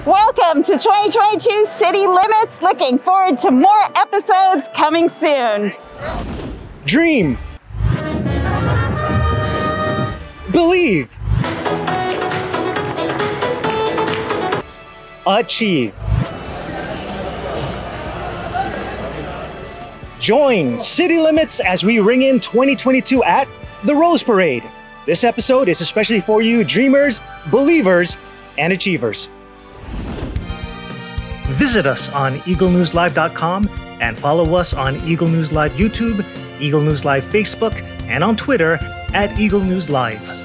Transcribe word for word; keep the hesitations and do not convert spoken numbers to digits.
Welcome to twenty twenty-two City Limits. Looking forward to more episodes coming soon. Dream. Believe. Achieve. Join City Limits as we ring in twenty twenty-two at the Rose Parade. This episode is especially for you dreamers, believers, and achievers. Visit us on eagle news live dot com and follow us on Eagle News Live YouTube, Eagle News Live Facebook, and on Twitter at Eagle News Live.